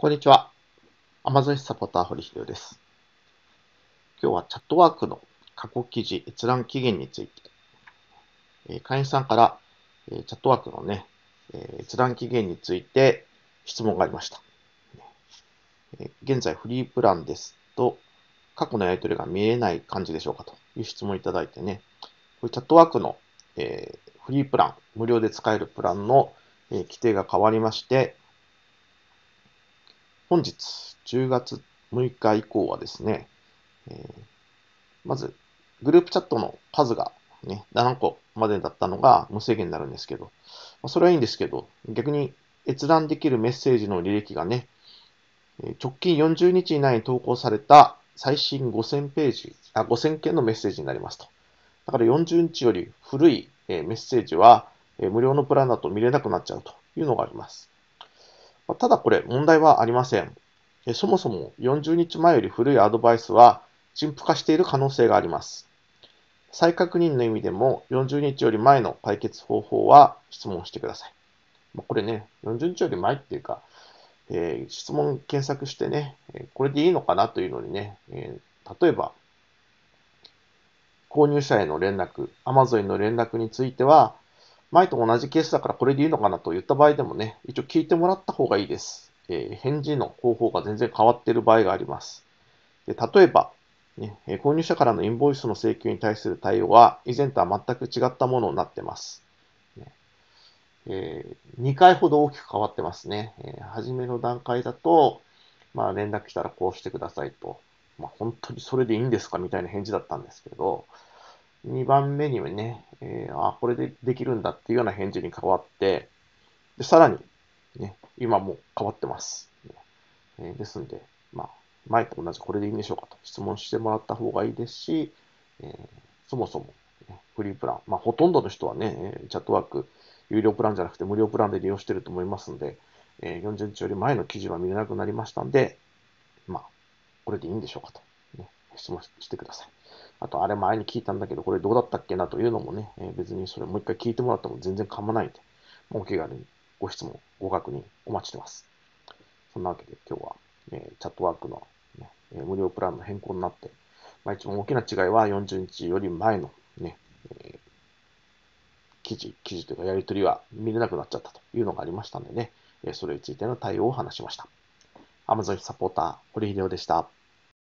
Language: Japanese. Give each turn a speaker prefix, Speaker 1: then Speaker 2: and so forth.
Speaker 1: こんにちは。Amazon サポーター堀秀夫です。今日はチャットワークの過去記事閲覧期限について、会員さんから、チャットワークのね、閲覧期限について質問がありました。現在フリープランですと、過去のやり取りが見えない感じでしょうかという質問をいただいてね、これチャットワークの、フリープラン、無料で使えるプランの、規定が変わりまして、本日10月6日以降はですね、まずグループチャットの数が、ね、7個までだったのが無制限になるんですけど、それはいいんですけど、逆に閲覧できるメッセージの履歴がね、直近40日以内に投稿された最新5000ページ、5000件のメッセージになりますと。だから40日より古いメッセージは無料のプランだと見れなくなっちゃうというのがあります。ただこれ問題はありません。そもそも40日前より古いアドバイスは陳腐化している可能性があります。再確認の意味でも40日より前の解決方法は質問してください。これね、40日より前っていうか、質問検索してね、これでいいのかなというのにね、例えば、購入者への連絡、Amazon への連絡については、前と同じケースだからこれでいいのかなと言った場合でもね、一応聞いてもらった方がいいです。返事の方法が全然変わっている場合があります。で例えば、ね、購入者からのインボイスの請求に対する対応は以前とは全く違ったものになっています。2回ほど大きく変わってますね。初めの段階だと、連絡来たらこうしてくださいと。本当にそれでいいんですかみたいな返事だったんですけど、2番目にはね、これでできるんだっていうような返事に変わって、でさらに、ね、今も変わってます。ですんで、前と同じこれでいいんでしょうかと質問してもらった方がいいですし、そもそも、ね、フリープラン、ほとんどの人はね、チャットワーク、有料プランじゃなくて無料プランで利用していると思いますので、40日より前の記事は見れなくなりましたんで、これでいいんでしょうかと、ね、質問してください。あと、あれ前に聞いたんだけど、これどうだったっけなというのもね、別にそれもう一回聞いてもらっても全然構わないんで、お気軽にご質問、ご確認お待ちしてます。そんなわけで今日は、チャットワークの、ね、無料プランの変更になって、一番大きな違いは40日より前のね、記事というかやり取りは見れなくなっちゃったというのがありましたのでね、それについての対応を話しました。Amazon サポーター、堀秀夫でした。